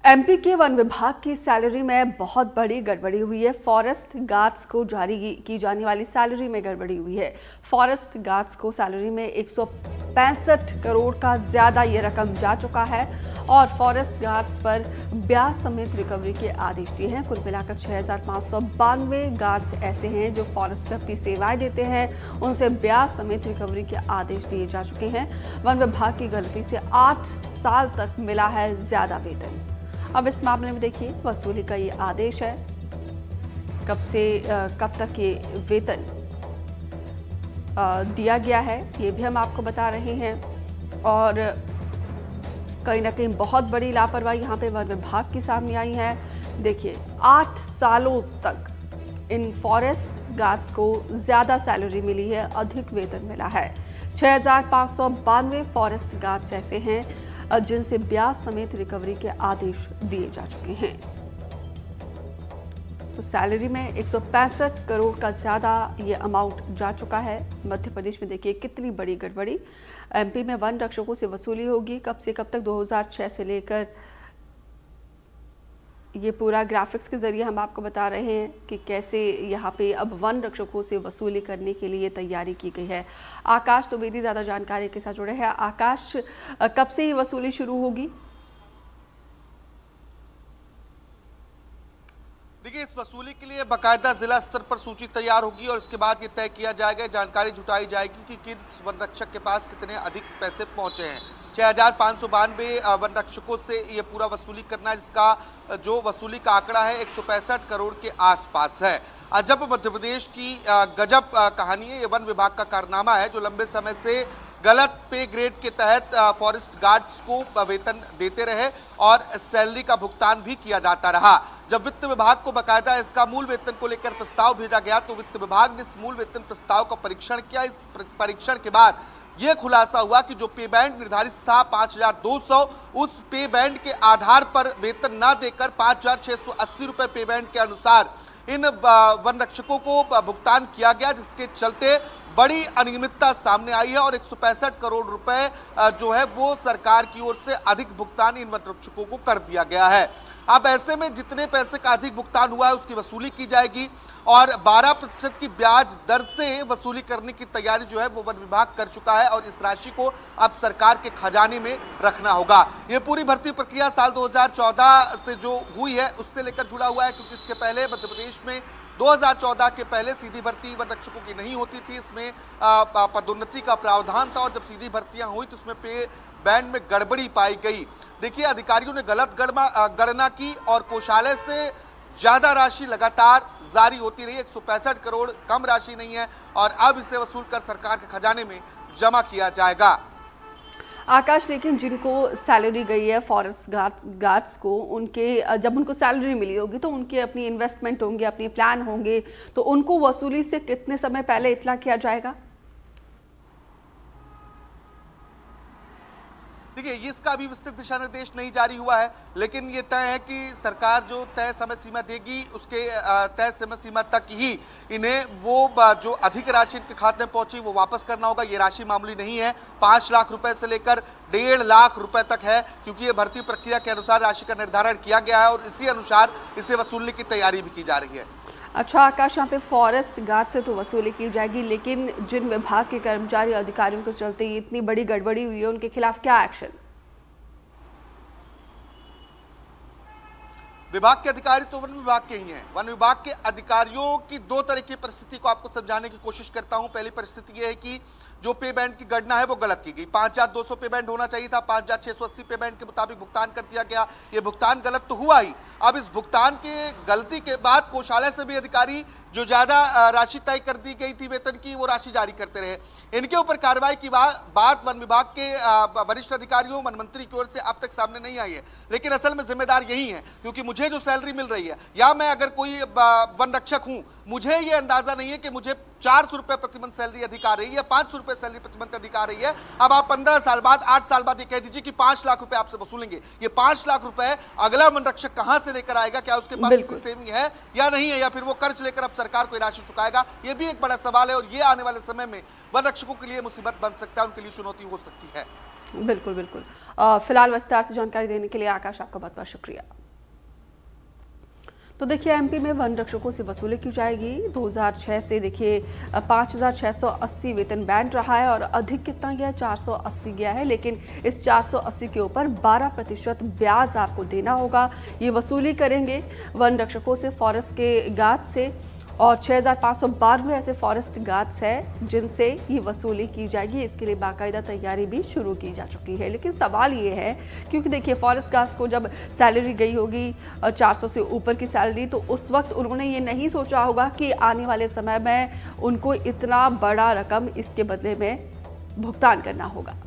MP के one विभाग की सैलरी में बहुत बड़ी गड़बड़ी हुई है। फॉरेस्ट गार्ड्स को जारी की जाने वाली सैलरी में गड़बड़ी हुई है। फॉरेस्ट गार्ड्स को सैलरी में 165 करोड़ का ज्यादा ये रकम जा चुका है और फॉरेस्ट गार्ड्स पर ब्याज समेत रिकवरी के आदेश दिए हैं। कुल मिलाकर 6592 गार्ड्स ऐसे हैं जो फॉरेस्ट में अपनी सेवाएं देते हैं, उनसे ब्याज समेत रिकवरी के आदेश दिए जा चुके हैं। वन विभाग की गलती से 8 साल तक मिला है ज्यादा वेतन। अब इस मामले में देखिए वसूली का ये आदेश है, कब से कब तक ये वेतन दिया गया है ये भी हम आपको बता रहे हैं। और कहीं ना कहीं बहुत बड़ी लापरवाही यहाँ पे वन विभाग की सामने आई है। देखिए 8 सालों तक इन फॉरेस्ट गार्ड्स को ज्यादा सैलरी मिली है, अधिक वेतन मिला है। 6592 फॉरेस्ट गार्ड्स ऐसे हैं जिनसे ब्याज समेत रिकवरी के आदेश दिए जा चुके हैं। तो सैलरी में 165 करोड़ का ज्यादा ये अमाउंट जा चुका है। मध्य प्रदेश में देखिए कितनी बड़ी गड़बड़ी। एमपी में वन रक्षकों से वसूली होगी कब से कब तक, 2006 से लेकर ये पूरा ग्राफिक्स के जरिए हम आपको बता रहे हैं कि कैसे यहाँ पे अब वन रक्षकों से वसूली करने के लिए तैयारी की गई है। आकाश द्विवेदी ज्यादा जानकारी के साथ जुड़े हैं। आकाश, कब से ये वसूली शुरू होगी? देखिए, इस वसूली के लिए बाकायदा जिला स्तर पर सूची तैयार होगी और इसके बाद ये तय किया जाएगा, जानकारी जुटाई जाएगी कि किस वन रक्षक के पास कितने अधिक पैसे पहुंचे हैं। 6592 वन रक्षकों से ये पूरा वसूली करना है, जिसका जो वसूली का आंकड़ा है 165 करोड़ के आसपास है। अजब मध्य प्रदेश की गजब कहानी है। ये वन विभाग का कारनामा है जो लंबे समय से गलत पे ग्रेड के तहत फॉरेस्ट गार्ड्स को वेतन देते रहे और सैलरी का भुगतान भी किया जाता रहा। जब वित्त विभाग को बाकायदा इसका मूल वेतन को लेकर प्रस्ताव भेजा गया तो वित्त विभाग ने इस मूल वेतन प्रस्ताव का परीक्षण किया। इस परीक्षण के बाद यह खुलासा हुआ कि जो पे बैंड निर्धारित था 5200, उस पे बैंड के आधार पर वेतन न देकर 5680 रुपए पे बैंड के अनुसार इन वन रक्षकों को भुगतान किया गया, जिसके चलते बड़ी अनियमितता सामने आई है और 165 करोड़ रुपए जो है वो सरकार की ओर से अधिक भुगतान इन वन रक्षकों को कर दिया गया है। अब ऐसे में जितने पैसे का अधिक भुगतान हुआ है उसकी वसूली की जाएगी और 12% की ब्याज दर से वसूली करने की तैयारी जो है वो वन विभाग कर चुका है और इस राशि को अब सरकार के खजाने में रखना होगा। ये पूरी भर्ती प्रक्रिया साल 2014 से जो हुई है उससे लेकर जुड़ा हुआ है, क्योंकि इसके पहले मध्य प्रदेश में 2014 के पहले सीधी भर्ती वन रक्षकों की नहीं होती थी। इसमें पदोन्नति का प्रावधान था और जब सीधी भर्तियां हुई तो उसमें पे बैंड में गड़बड़ी पाई गई। देखिए, अधिकारियों ने गलत गणना की और कोषालय से ज्यादा राशि लगातार जारी होती रही। 165 करोड़ कम राशि नहीं है और अब इसे वसूल कर सरकार के खजाने में जमा किया जाएगा। आकाश, लेकिन जिनको सैलरी गई है फॉरेस्ट गार्ड्स को, उनके जब उनको सैलरी मिली होगी तो उनके अपनी इन्वेस्टमेंट होंगे, अपने प्लान होंगे, तो उनको वसूली से कितने समय पहले इत्तला किया जाएगा? देखिए, इसका अभी विस्तृत दिशा निर्देश नहीं जारी हुआ है, लेकिन ये तय है कि सरकार जो तय समय सीमा देगी उसके तय समय सीमा तक ही इन्हें वो जो अधिक राशि इनके खाते में पहुंची वो वापस करना होगा। ये राशि मामूली नहीं है, 5 लाख रुपए से लेकर 1.5 लाख रुपए तक है, क्योंकि ये भर्ती प्रक्रिया के अनुसार राशि का निर्धारण किया गया है और इसी अनुसार इसे वसूलने की तैयारी भी की जा रही है। अच्छा आकाश, यहाँ पे फॉरेस्ट गार्ड से तो वसूली की जाएगी, लेकिन जिन विभाग के कर्मचारी अधिकारियों के चलते इतनी बड़ी गड़बड़ी हुई है उनके खिलाफ क्या एक्शन? विभाग के अधिकारी तो वन विभाग के ही हैं। वन विभाग के अधिकारियों की दो तरह की परिस्थिति को आपको समझाने की कोशिश करता हूं। पहली परिस्थिति यह है कि जो पे बैंड की गणना है वो गलत की गई। 5200 पे बैंड होना चाहिए था, 5680 पे बैंड के मुताबिक भुगतान कर दिया गया। ये भुगतान गलत तो हुआ ही। अब इस भुगतान के गलती के बाद कोषालय से भी अधिकारी जो ज्यादा राशि तय कर दी गई थी वेतन की, वो राशि जारी करते रहे। इनके ऊपर कार्रवाई की बात वन विभाग के वरिष्ठ अधिकारियों, वन मंत्री की ओर से अब तक सामने नहीं आई है, लेकिन असल में जिम्मेदार यही है, क्योंकि मुझे जो सैलरी मिल रही है या मैं अगर कोई वन रक्षक हूं, मुझे ये अंदाजा नहीं है कि मुझे 400 रुपए प्रतिमंथ सैलरी अधिक आ रही है, 500 रुपए सैलरी प्रतिमंथ अधिक आ रही है। अब आप 15 साल बाद, 8 साल बाद ये कह दीजिए कि 5 लाख रुपए आपसे वसूलेंगे। ये 5 लाख रुपए अगला वन रक्षक कहां से लेकर आएगा? क्या उसके पास कोई सेविंग है या नहीं है, या फिर वो कर्ज लेकर अब सरकार को राशि चुकाएगा? ये भी एक बड़ा सवाल है और ये आने वाले समय में वन रक्षकों के लिए मुसीबत बन सकता है, उनके लिए चुनौती हो सकती है। बिल्कुल बिल्कुल। फिलहाल विस्तार से जानकारी देने के लिए आकाश आपका बहुत बहुत शुक्रिया। तो देखिए एमपी में वन रक्षकों से वसूली की जाएगी। 2006 से देखिए 5,680 वेतन बैंड रहा है और अधिक कितना गया, 480 गया है, लेकिन इस 480 के ऊपर 12% ब्याज आपको देना होगा। ये वसूली करेंगे वन रक्षकों से, फॉरेस्ट के गार्ड से, और 6,592 ऐसे फॉरेस्ट गार्ड्स हैं जिनसे ये वसूली की जाएगी। इसके लिए बाकायदा तैयारी भी शुरू की जा चुकी है। लेकिन सवाल ये है, क्योंकि देखिए फॉरेस्ट गार्ड्स को जब सैलरी गई होगी 400 से ऊपर की सैलरी, तो उस वक्त उन्होंने ये नहीं सोचा होगा कि आने वाले समय में उनको इतना बड़ा रकम इसके बदले में भुगतान करना होगा।